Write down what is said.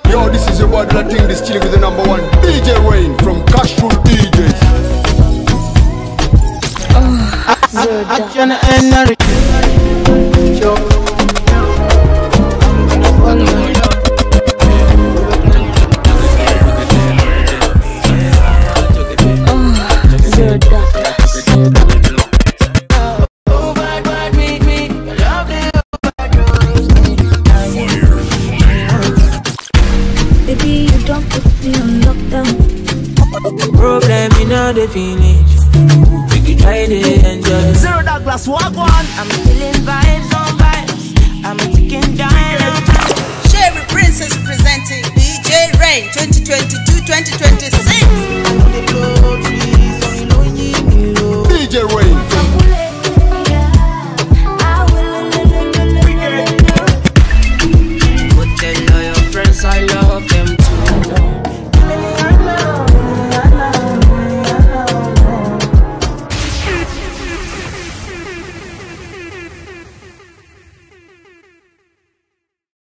Yo, this is your boy that thing, this chilling with the #1 DJ Rayn from CashRuleDjzEnt. Action and baby, you don't put me on lockdown. Problem in all the finish. We can try to enjoy. Zero Douglas, walk one. I'm feeling vibes on vibes. I'm a ticking dynamite. Cherry Princess presenting DJ Rayn 2022-2026. DJ Rayn.